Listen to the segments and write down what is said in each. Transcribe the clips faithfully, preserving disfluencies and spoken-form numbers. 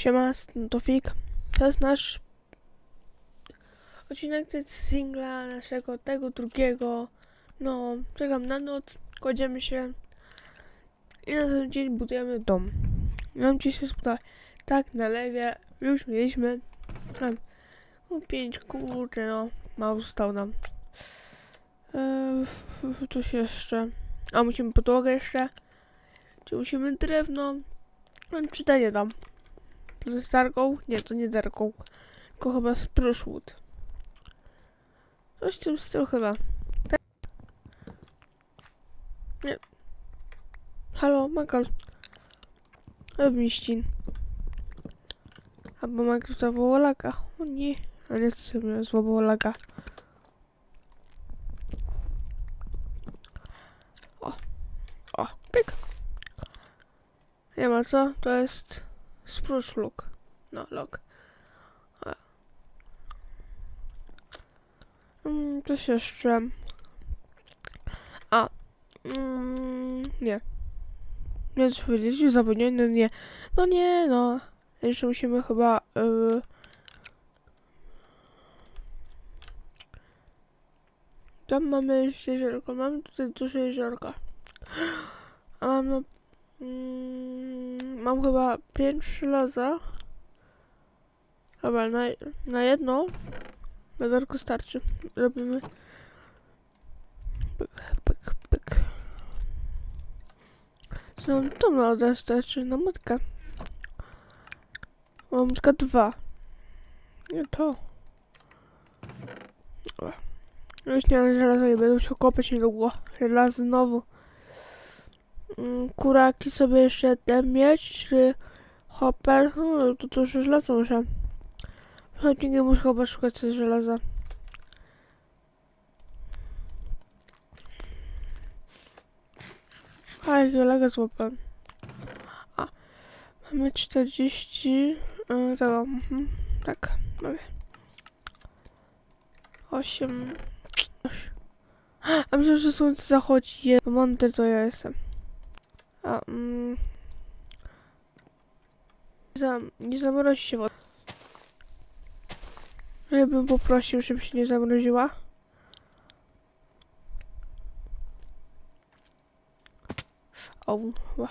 Siema, to Fik. To jest nasz odcinek z singla naszego, tego drugiego. No, czekam na noc, kładziemy się i na ten dzień budujemy dom. Mam ci się spoda tak na lewie, już mieliśmy tam no, pięć, kurde no, mało zostało nam. Eee, coś jeszcze. A musimy podłogę jeszcze. Czy musimy drewno? Mam czytanie tam. Z darką? Nie, to nie darką. Tylko chyba spruszwood. Coś w tym stylu chyba. Tak? Nie. Halo, Makal. Obniścin. Albo Minecraft złapało laga. O nie. A nie, co mnie złapało laga. O. O, pyk. Nie ma co? To jest spruce look. No, look. Mm, coś jeszcze. A. Mm, nie. Nie, co powiedzieć? Zapomniałem. No nie. No nie, no. Jeszcze musimy chyba... Yy... Tam mamy jeszcze jeziorko. Mamy tutaj duże jeziorko. A mam no... Mm, mam chyba pięć żelaza. Dobra, na, na jedno jeziorko starczy. Robimy... Pyk, pyk, pyk. Mam to na odra starczy, na matkę. Mam matka dwa. Nie to. Dobra. Już nie mam żelaza, nie będę musiał kopać niedługo. Żelazo znowu. Mm, kuraki sobie jeszcze ten mieć, czy hopper. No to to już żelazo muszę. Chociaż nie muszę chyba szukać coś żelaza. A, jakiego laga złapałem. A, mamy czterdzieści... Yy, tego, mhm, tak, mamy. osiem... A myślę, że słońce zachodzi. Je, mądry to ja jestem. A, mm... Zam, nie zamrozi się woda. Ja bym poprosił, żeby się nie zamroziła. O, ła.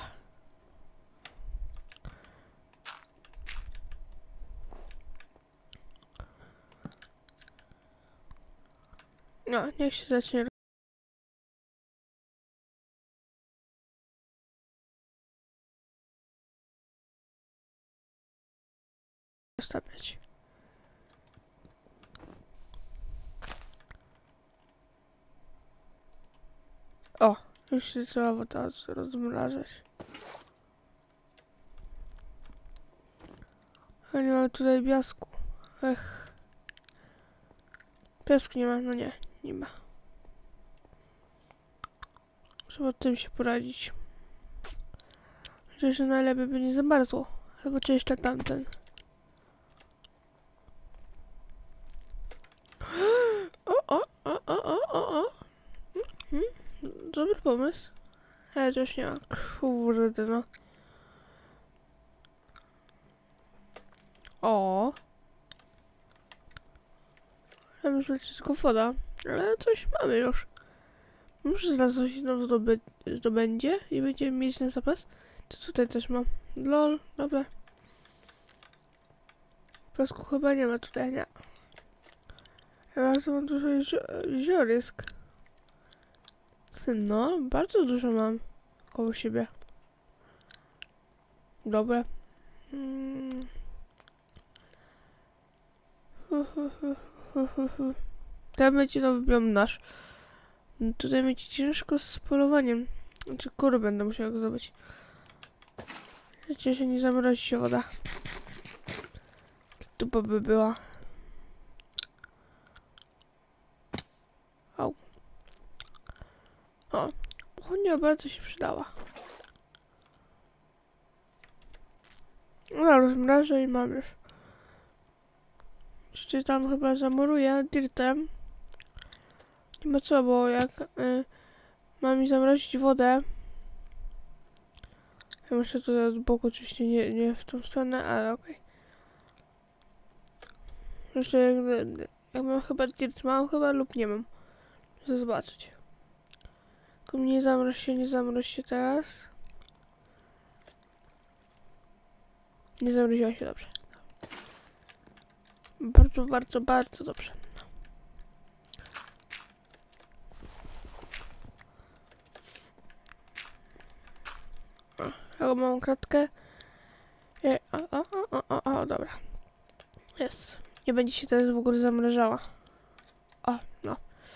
No, niech się zacznie roztapiać. O, już się trzeba woda rozmrażać. Ale nie mamy tutaj piasku. Ech. Piasku nie ma, no nie, nie ma. Trzeba tym się poradzić. Myślę, że najlepiej by nie zamarzło. Albo czy jeszcze tamten. O, o, o, o, o, o, o. Hmm? Dobry pomysł. Ale to już nie ma. Kurde no. O. Ja myślę, że tylko woda. Ale coś mamy już. Może zaraz coś nam zdoby zdobędzie i będziemy mieć na zapas. To tutaj też mam. Lol, dobra. Piasku chyba nie ma tutaj, nie. Ja mam dużo jeziorzysk. No, bardzo dużo mam koło siebie. Dobra. Mm. Hu, hu, hu, hu, hu, hu. Tam będzie nowy biom nasz. Tutaj będzie ciężko z polowaniem. Znaczy kury będę musiał go zdobyć. Przecież się nie zamrozi się woda. Tupa by była. Au. O, pochodnia bardzo się przydała. No, rozmrażę i mam już. Jeszcze tam chyba zamuruję dirtem. Nie ma co, bo jak y, mam mi zamrozić wodę. Ja muszę tutaj od boku, oczywiście nie, nie w tą stronę, ale okej. Okay. Jeszcze jak, jak mam chyba dirt, mam chyba lub nie mam. Chcę zobaczyć. Tylko nie zamroź się, nie zamroź się teraz. Nie zamroziła się, dobrze. Bardzo, bardzo, bardzo dobrze. Ja mam kratkę. E, o, o, o, o, o, dobra. Jest. Nie będzie się teraz w ogóle zamrażała. O, no.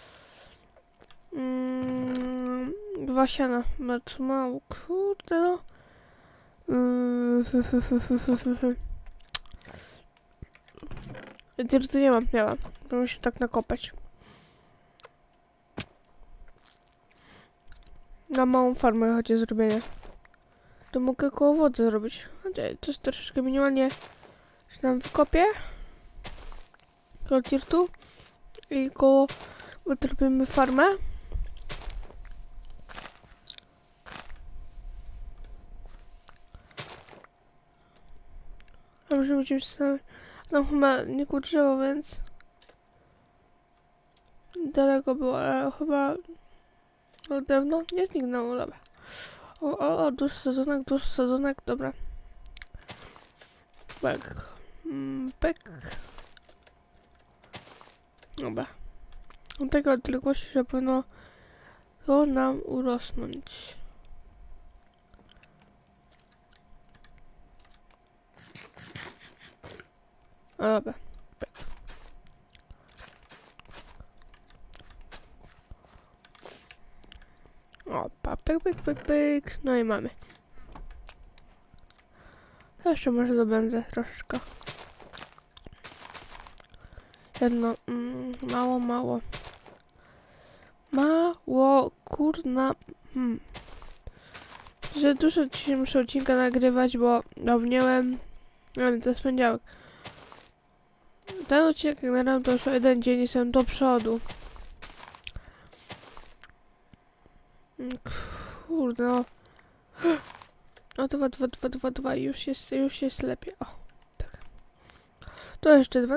Mm, dwa siana. Bardzo mało. Kurde no. Mm, tu nie mam, miałam. To muszę tak nakopać. Na małą farmę chodzi zrobienie. To mogę koło wody zrobić. To jest troszeczkę minimalnie. Że tam wykopię. Koło dirtu. I koło... Zrobimy farmę. A może będziemy się tam... Tam chyba nie kurczyło, więc... Daleko było, ale chyba... No drewno nie zniknęło, dobra. O, o, o, duży sadzonek, duży sadzonek, dobra. Pek. Mm, pek. Dobra. Od tego odległości, że powinno to nam urosnąć. O, dobra. Pek. O, pa, pyk, pyk, pyk, pyk. No i mamy. Jeszcze może dobędę troszeczkę. Jedno, mm, mało, mało. Mało, kurna. Hmm. Że dużo dzisiaj muszę odcinka nagrywać, bo zapomniałem. Nie wiem, to jest poniedziałek. Ten odcinek jak nagrałem to już jeden dzień jestem do przodu. Kurde no. O, dwa, dwa, dwa, dwa, dwa. Już jest, już jest lepiej. O, tak. To jeszcze dwa.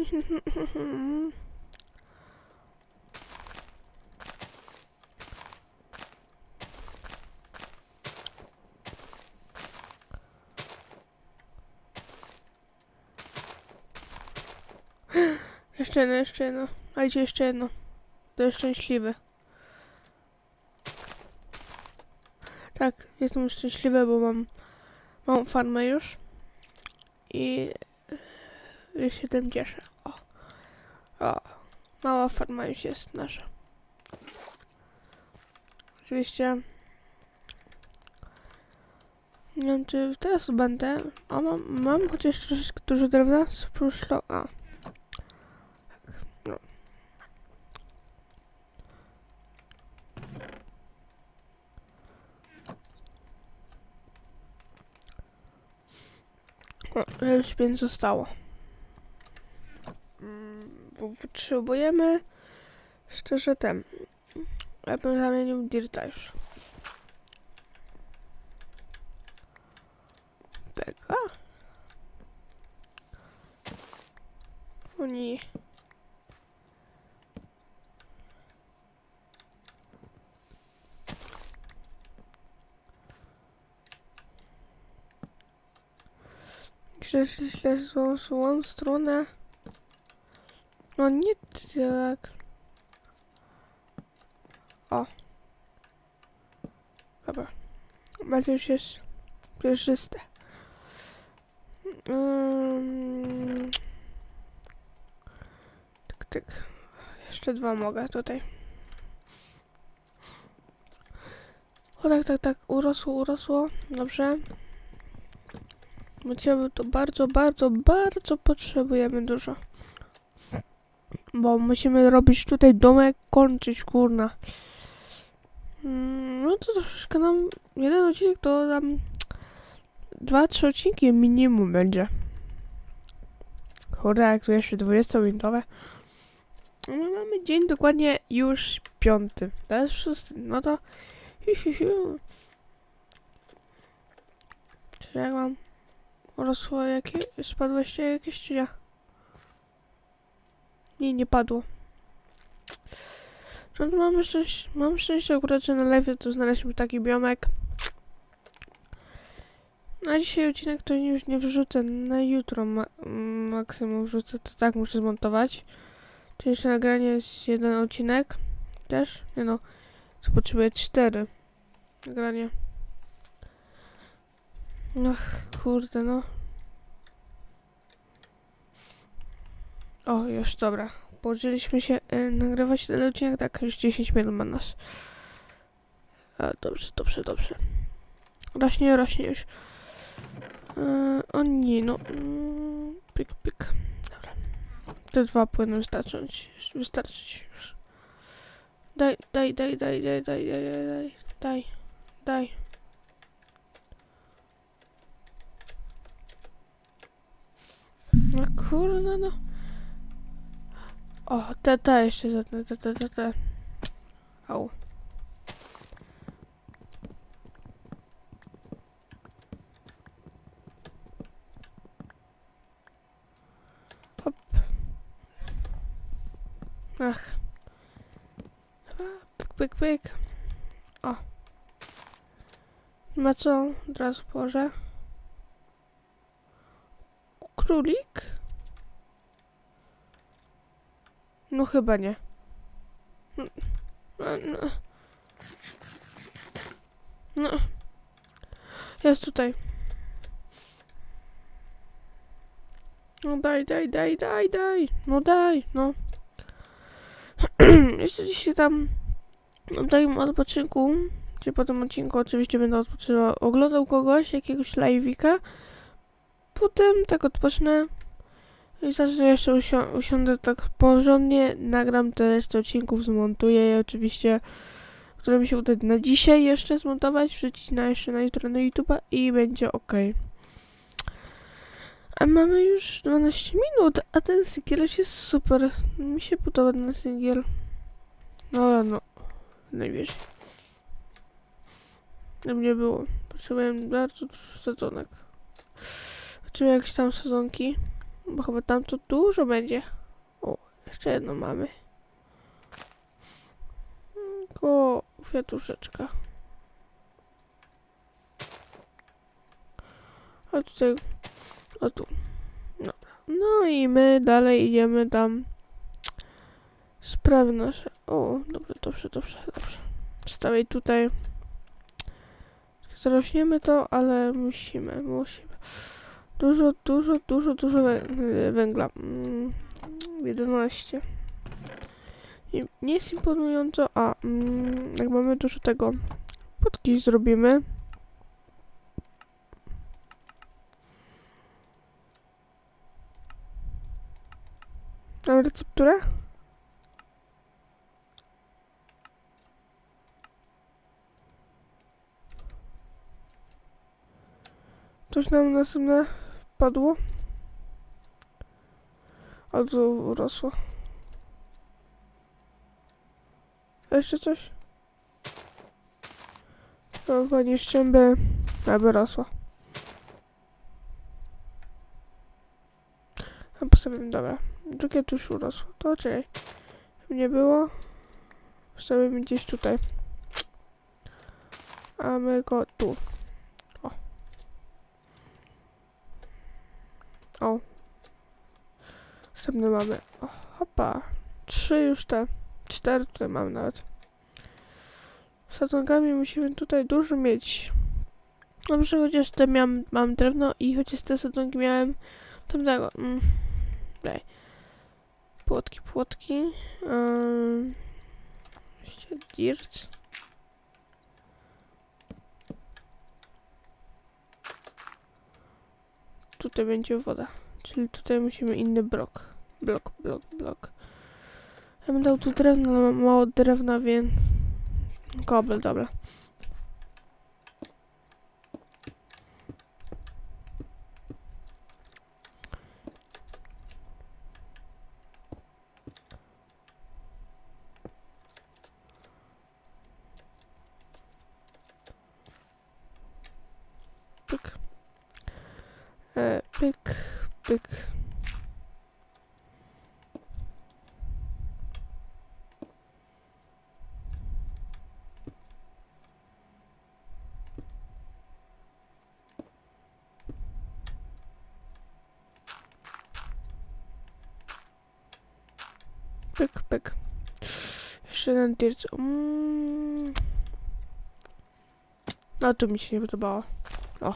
Jeszcze jedno, jeszcze jedno. A idzie jeszcze jedno. To jest szczęśliwy. Tak, jestem szczęśliwy, bo mam mam farmę już. I już się tym cieszę. O. O. Mała farma już jest nasza. Oczywiście. Nie wiem, czy teraz będę. O, mam, mam chociaż troszeczkę dużo drewna. Sprószlo. A. No. O, już pięć zostało. Mm, bo potrzebujemy szczerze ten. Ja bym zamienił dirta już. Beka. O nie. Źle, źle, złą, złą stronę. No nie tak. O. Dobra. Bardziej już jest przejrzyste. Um, tyk, tyk. Jeszcze dwa mogę tutaj. O tak, tak, tak. Urosło, urosło. Dobrze. Będziemy to bardzo, bardzo, bardzo potrzebujemy dużo. Bo musimy robić tutaj domek, kończyć, kurna. Mm, no to troszeczkę nam... Jeden odcinek to tam... Dwa, trzy odcinki minimum będzie. Kurde, jak tu jeszcze dwudziestominutowe. No mamy dzień dokładnie już piąty. To jest szósty. No to... Hi, hi, hi. Czy jak mam... Rosło jakieś... Spadło jeszcze jakieś czy nie? Nie, nie padło. No, mamy szczęście, mam szczęście akurat, że na live to znaleźliśmy taki biomek. Na dzisiaj odcinek to już nie wrzucę, na jutro ma maksimum wrzucę, to tak muszę zmontować. Czyli jeszcze nagranie jest jeden odcinek. Też? Nie no, co potrzebuję cztery. Nagranie. Ach, kurde no. O, już dobra. Położyliśmy się y, nagrywać ten odcinek, tak, już dziesięć minut ma nas. A, dobrze, dobrze, dobrze. Rośnie, rośnie już. Yy, o nie, no. Yy, pik, pik. Dobra. Te dwa powinny wystarczyć. Wystarczyć już. Daj, daj, daj, daj, daj, daj, daj, daj, daj, daj. No kurde, no. O, te, te jeszcze zetnę, te, te, te, te. Au. Hop. Ach. Pyk, pyk, pyk. O. Ma co? Od razu położę. Królik? No chyba nie. No, no. No. Jest tutaj. No daj, daj, daj, daj, daj. No daj, no. Jeszcze dzisiaj tam na takim odpoczynku, czy po tym odcinku oczywiście będę odpoczywał, oglądał kogoś, jakiegoś live'ika. Potem tak odpocznę i zacznę jeszcze usio usiądę tak porządnie, nagram te resztę odcinków, zmontuję je oczywiście, które mi się uda na dzisiaj jeszcze zmontować, wrzucić na jeszcze na jutro na YouTube'a i będzie ok. A mamy już dwanaście minut, a ten singiel jest super. Mi się podoba ten singiel. No, no, najwyżej. Na mnie było. Potrzebowałem bardzo dużo sezonek. Zobaczymy jakieś tam sezonki. Bo chyba tam to dużo będzie. O, jeszcze jedno mamy. Tylko kwiatuszeczka. A tutaj... O tu. Dobra. No i my dalej idziemy tam. Sprawy nasze. O, dobrze, dobrze, dobrze, dobrze. Stawiaj tutaj. Zarośniemy to, ale musimy, musimy. Dużo, dużo, dużo, dużo węgla. Mm, jedenaście. Nie, nie jest imponująco, a mm, jak mamy dużo tego, podki zrobimy. Mam recepturę? Coś nam następne wpadło. Albo urosło. A jeszcze coś? No, pani szczęby, aby rosła. A postawimy, dobra. Drugie tu już urosło. To czekaj. Żeby nie było. Postawimy gdzieś tutaj. A my go tu. O. O. Następne mamy. O, hopa. Trzy już te. Cztery tutaj mamy nawet. Z sadzonками musimy tutaj dużo mieć. Dobrze, chociaż te miałem, mam drewno i chociaż te sadzonki miałem tamtego. Mm. Daj. Płotki, płotki. Um, jeszcze dirt. Tutaj będzie woda. Czyli tutaj musimy inny blok. Blok, blok, blok. Ja bym dał tu drewno, ale mam mało drewna, więc... Kobel, dobra. Pyk. E, pyk, pyk. Pyk, pyk. Jeszcze jeden tirc. Mm. No to mi się nie podobało. O.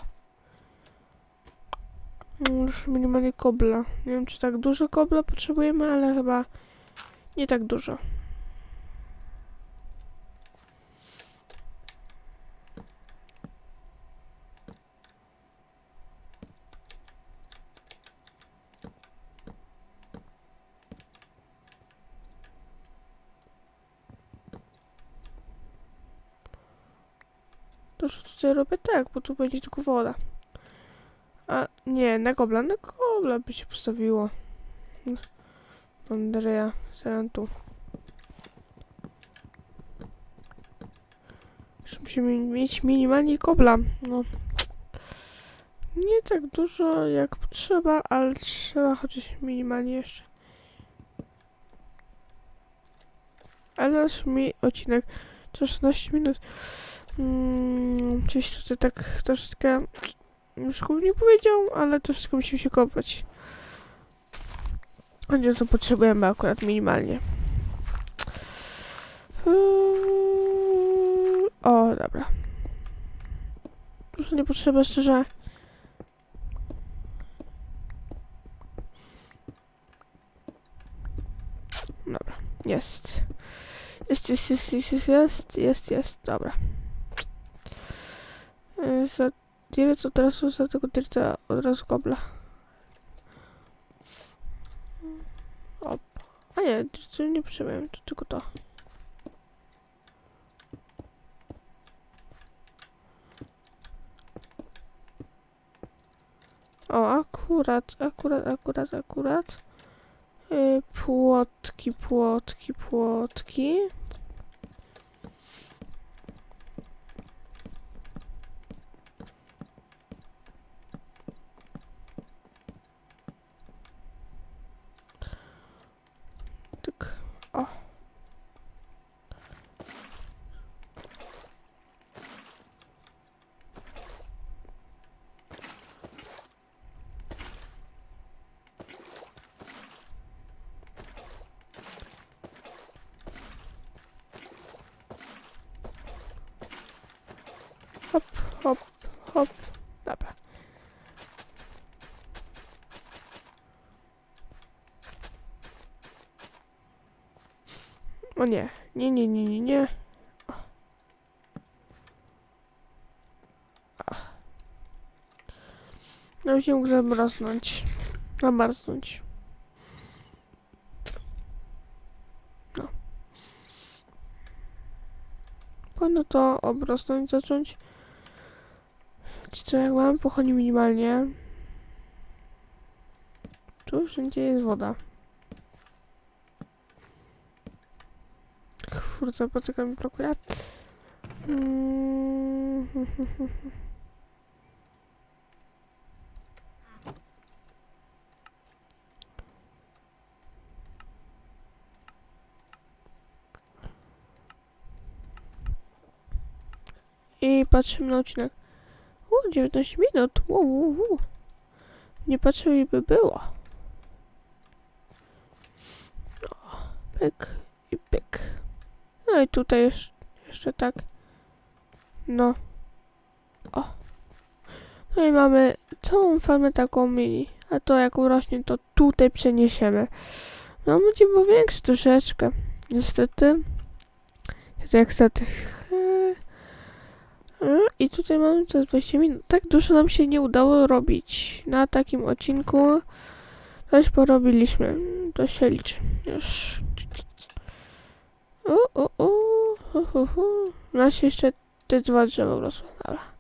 Już minimalnie kobla. Nie wiem, czy tak dużo kobla potrzebujemy, ale chyba nie tak dużo. To, że tutaj robię tak, bo tu będzie tylko woda. A nie, na kobla, na kobla by się postawiło. Andrea, zaraz tu. Musimy mieć minimalnie kobla. No. Nie tak dużo jak potrzeba, ale trzeba chociaż minimalnie jeszcze. Ale nasz mi odcinek to szesnaście minut. Hmm, coś tutaj tak troszeczkę już nie powiedział, ale to wszystko musimy się kopać. Chociaż to potrzebujemy akurat minimalnie. O, dobra. Już nie potrzeba, szczerze. Dobra, jest. Jest, jest, jest, jest, jest, jest, jest, jest, dobra. Za tirec od razu, za tego tirca od razu kobla. Op. A nie, co nie potrzebujemy, to tylko to. O, akurat, akurat, akurat, akurat. Yy, płotki, płotki, płotki. Tak, o. Hop, hop, hop. Dobra. O nie, nie, nie, nie, nie, nie. No się mógł zamroznąć. Zamarznąć. No. Powinno to obrosnąć, zacząć. Wiecie co, jak mam pochodni minimalnie. Tu wszędzie jest woda. Kurde, poczekaj, mi blokuje. Mm. I patrzymy na odcinek. U, dziewiętnaście minut. U, u, u. Nie patrzył i by było. O, pyk i pyk. No i tutaj jeszcze, jeszcze tak. No. O. No i mamy całą farmę taką mini. A to jak urośnie, to tutaj przeniesiemy. No będzie było większe troszeczkę. Niestety. Niestety. I tutaj mamy te dwadzieścia minut. Tak dużo nam się nie udało robić na takim odcinku. Coś porobiliśmy. To się liczy. Już. O, o, o. Hu, hu, hu. U nas jeszcze te dwa drzewa urosły. Dobra.